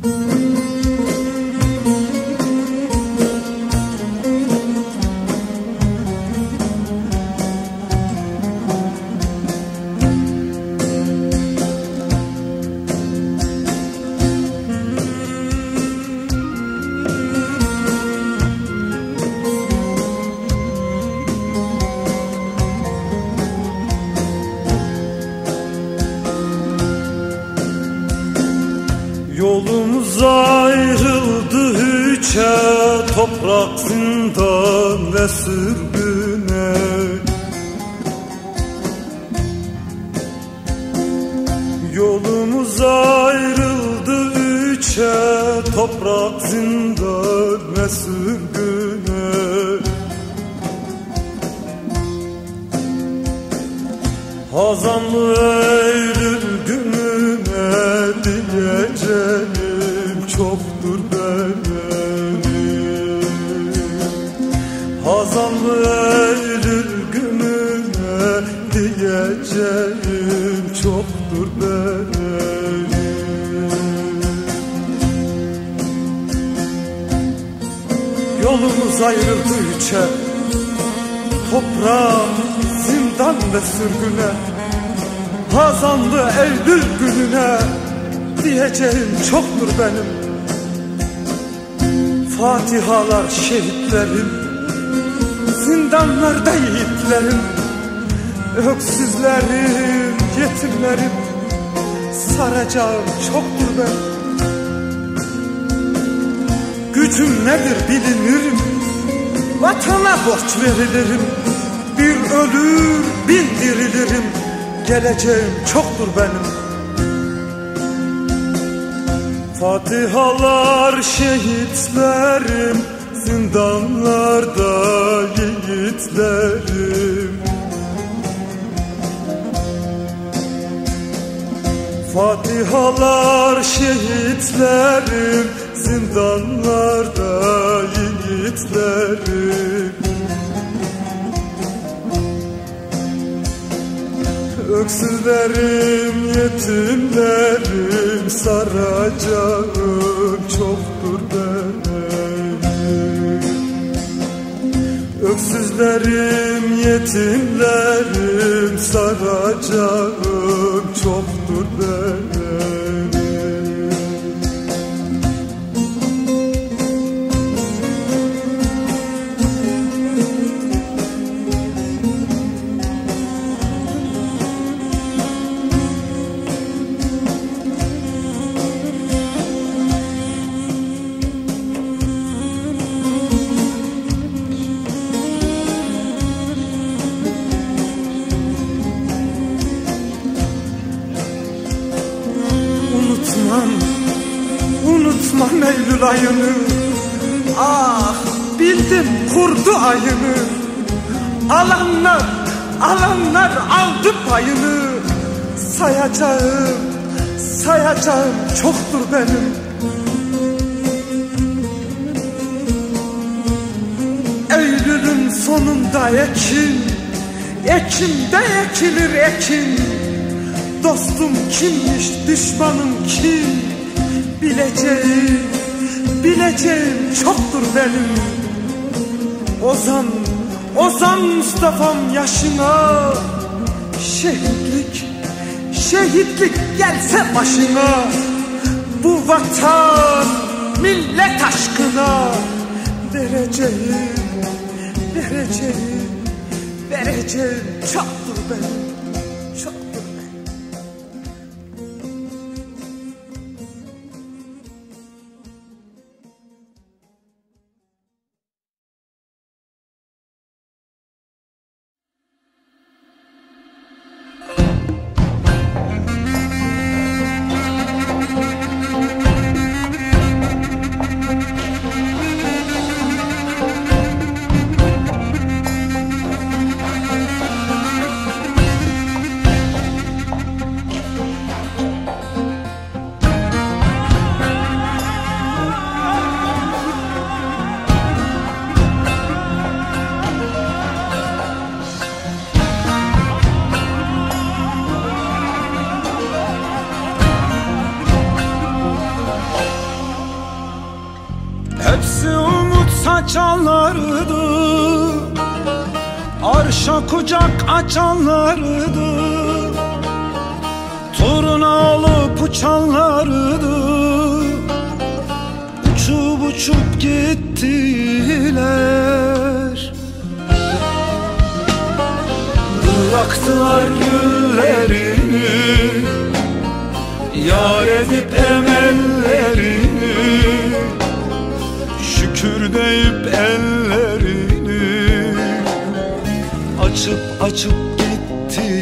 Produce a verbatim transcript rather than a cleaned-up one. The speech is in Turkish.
Yolumuz ayrıldı üçe, toprak, zindan ve sürgüne. Yolumuz ayrıldı üçe, toprak, zindan ve sürgüne. Hazanlı Eylül gününe diyeceğim çoktur benim. Hazanlı Eylül gününe diyeceğim çoktur benim. Yolumuz ayrıldı üçe, toprağa, zindan ve sürgüne. Hazanlı Eylül gününe diyeceğim çoktur benim. Fatihalar şehitlerim, zindanlarda yiğitlerim, öksüzlerim, yetimlerim, saracağım çoktur benim. Gücüm nedir bilinirim, vatana borç verilirim. Bir ölür bin dirilirim, geleceğim çoktur benim. Fatihalar şehitlerim, zindanlarda yiğitlerim. Fatihalar şehitlerim, zindanlarda yiğitlerim. Öksüzlerim, yetimlerim, saracağım çoktur benim. Öksüzlerim, yetimlerim, saracağım çoktur benim. Unutmam Eylül ayını, ah bildim kurdu ayını. Alanlar, alanlar aldı payını. Sayacağım, sayacağım çoktur benim. Eylül'ün sonunda ekin, ekimde ekilir ekin. Dostum kimmiş, düşmanım kim? Bileceğim, bileceğim çoktur benim. Ozan, Ozan Mustafa'm yaşına. Şehitlik, şehitlik gelse başına. Bu vatan, millet aşkına. Vereceğim, vereceğim, vereceğim çoktur benim. açanlardı, arşa kucak açanlardı, toruna olup uçanlardı. Uçup uçup gittiler, bıraktılar güllerini, yar edip emellerini, şükür deyip ellerini açıp açıp gitti.